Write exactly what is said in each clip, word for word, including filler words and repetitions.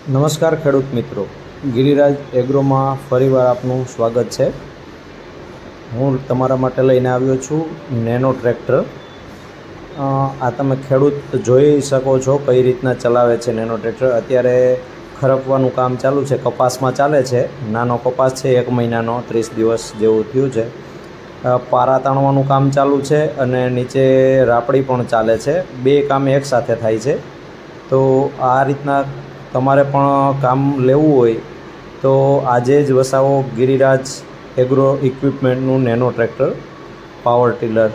નમસ્કાર ખેડૂત મિત્રો, ગિરિરાજ એગ્રોમાં ફરીવાર આપનું સ્વાગત છે। હું તમારા માટે લઈને આવ્યો છું નેનો ટ્રેક્ટર। આ તમે ખેડૂત જોઈ શકો છો કઈ રીતના ચલાવે છે નેનો ટ્રેક્ટર। અત્યારે ખરપવાનું કામ ચાલુ છે, કપાસમાં ચાલે છે। નાનો કપાસ છે, એક મહિનાનો ત્રીસ દિવસ જેવું થયું છે। પારા તાણવાનું કામ ચાલુ છે અને નીચે રાપડી પણ ચાલે છે। બે કામ એકસાથે થાય છે। તો આ રીતના તમારે પણ કામ લેવું હોય તો આજે જ વસાવો ગિરિરાજ એગ્રો ઇક્વિપમેન્ટનું નેનો ટ્રેક્ટર પાવર ટીલર।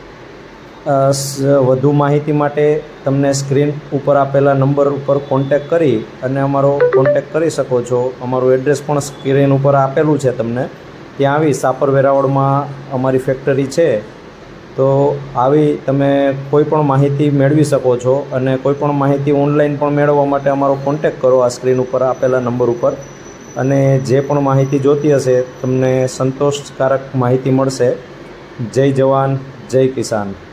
વધુ માહિતી માટે તમને સ્ક્રીન ઉપર આપેલા નંબર ઉપર કોન્ટેક કરી અને અમારો કોન્ટેક કરી શકો છો। અમારું એડ્રેસ પણ સ્ક્રીન ઉપર આપેલું છે, તમને ત્યાં આવી સાપર વેરાવળમાં અમારી ફેક્ટરી છે। તો આવી તમે કોઈ પણ માહિતી મેળવી શકો છો અને કોઈ પણ માહિતી ઓનલાઈન પણ મેળવવા માટે અમારો કોન્ટેક કરો આ સ્ક્રીન ઉપર આપેલા નંબર ઉપર। અને જે પણ માહિતી જોતી હશે તમને સંતોષકારક માહિતી મળશે। જય જવાન, જય કિસાન।